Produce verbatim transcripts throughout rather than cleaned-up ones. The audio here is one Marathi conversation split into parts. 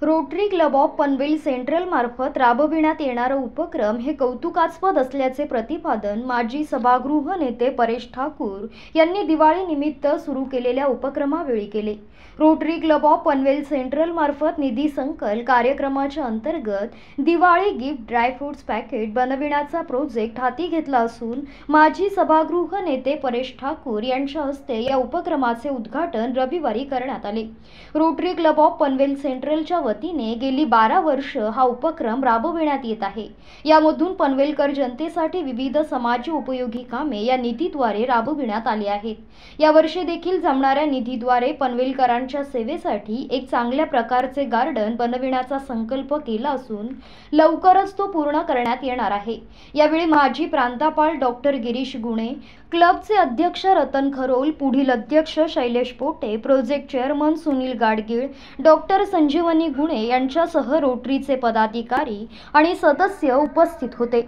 Rotary Club of Panvel central मार्फत राबविण्यात येणारा उपक्रम हे कौतुकास्पद असल्याचे प्रतिपादन माजी सभागृह नेते परेश ठाकूर यांनी दिवाळी निमित्त सुरू केलेल्या उपक्रमावेळी केले। Rotary Club of Panvel central मार्फत निधी संकल कार्यक्रमाच्या अंतर्गत Diwali gift dry fruits packet बनविण्याचा प्रोजेक्ट हाती घेतला असून माजी सभागृह नेते परेश ठाकूर यांच्या हस्ते या उपक्रमाचे उद्घाटन रविवारी करण्यात आले। रोटरी क्लब ऑफ पनवेल सेंट्रलच्या वतीने गेली बारा वर्ष हा उपक्रम राबविण्यात येत आहे। यामधून पनवेलकर जनतेसाठी विविध समाज उपयोगी कामे या निधीद्वारे राबविण्यात आली आहेत। या वर्षी देखील जमणाऱ्या निधीद्वारे पनवेलकरांच्या सेवेसाठी एक चांगल्या प्रकारचे गार्डन बनविण्याचा संकल्प केला असून लवकरच तो पूर्ण करण्यात येणार आहे। यावेळी माजी प्रांतापाल डॉक्टर गिरीश गुणे, क्लबचे अध्यक्ष रतन खरोल, पुढील अध्यक्ष Shailesh Pote, project chairman Sunil Gadgil, doctor Sanjeevani Gune यांच्यासह रोटरीचे पदाधिकारी आणि सदस्य उपस्थित होते।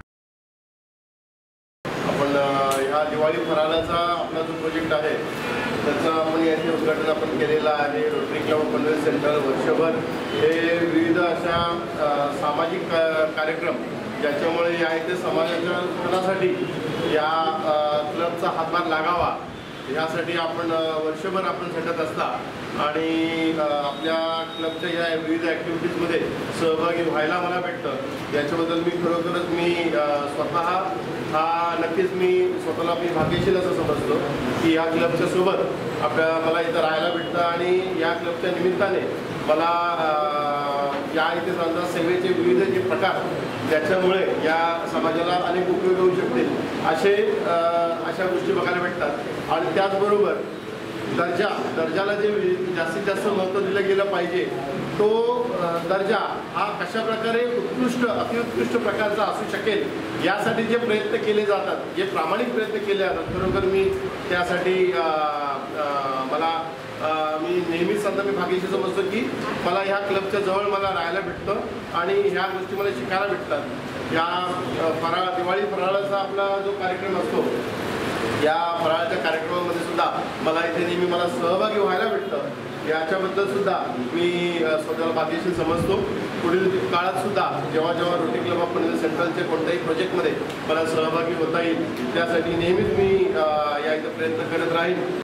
आपण ह्या दिवाळी फराळाचा आपला जो प्रोजेक्ट आहे त्याचा आपण याचे उद्घाटन आपण केलेलं आहे। Rotary Club of Panvel central वर्षभर हे विविध अशा सामाजिक कार्यक्रम ज्याच्यामुळे या इथे समाजाच्या उत्थानासाठी या क्लबचा हातभार लागावा यासाठी आपण वर्षभर आपण झटत असता आणि आपल्या क्लबच्या या विविध ॲक्टिव्हिटीजमध्ये सहभागी व्हायला मला भेटतं। याच्याबद्दल मी खरोखरच मी स्वतः हा नक्कीच मी स्वतःला मी भाग्यशील असं समजतो की या क्लबच्या सोबत आपल्या मला इथं राहायला भेटतं आणि या क्लबच्या निमित्ताने मला या इथे समजा सेवेचे विविध जे प्रकार ज्याच्यामुळे या समाजाला अनेक उपयोग होऊ शकतील असे अशा गोष्टी बघायला भेटतात। आणि त्याचबरोबर दर्जा दर्जाला जे जास्तीत जास्त महत्त्व दिलं गेलं पाहिजे तो दर्जा हा कशा प्रकारे उत्कृष्ट अतिउत्कृष्ट प्रकारचा असू शकेल यासाठी जे प्रयत्न केले जातात, जे प्रामाणिक प्रयत्न केले जातात, खरोखर मी त्यासाठी मला मी नेहमीच सांगतो मी भाग्यशी समजतो की मला ह्या क्लबच्या जवळ मला राहायला भेटतं आणि ह्या गोष्टी मला शिकायला भेटतात। या फराळ दिवाळी फराळाचा आपला जो कार्यक्रम असतो या फराळाच्या कार्यक्रमामध्ये सुद्धा मला इथे नेहमी मला सहभागी व्हायला भेटतं। याच्याबद्दल सुद्धा मी स्वतःला भाग्यशील समजतो। पुढील काळात सुद्धा जेव्हा जेव्हा रोटरी क्लब ऑफ पनवेल सेंट्रलचे कोणत्याही प्रोजेक्टमध्ये मला सहभागी होता येईल त्यासाठी नेहमीच मी या इथं प्रयत्न करत राहीन।